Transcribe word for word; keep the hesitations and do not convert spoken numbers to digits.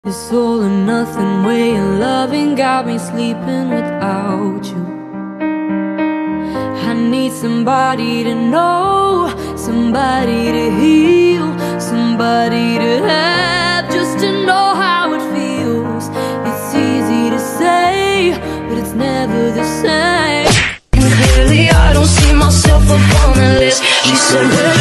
This all or nothing way of loving got me sleeping without you. I need somebody to know, somebody to heal, somebody to have, just to know how it feels. It's easy to say, but it's never the same. And clearly I don't see myself up on the list. She said,